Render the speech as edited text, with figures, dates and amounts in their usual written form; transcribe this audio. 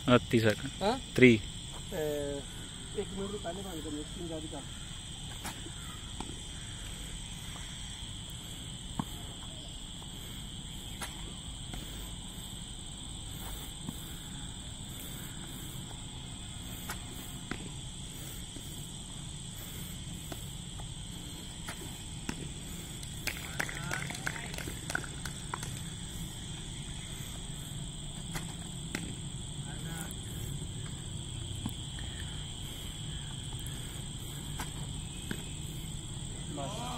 30 second. हाँ 3 1 minute पहले बंद करिए, स्क्रीन जारी कर। बस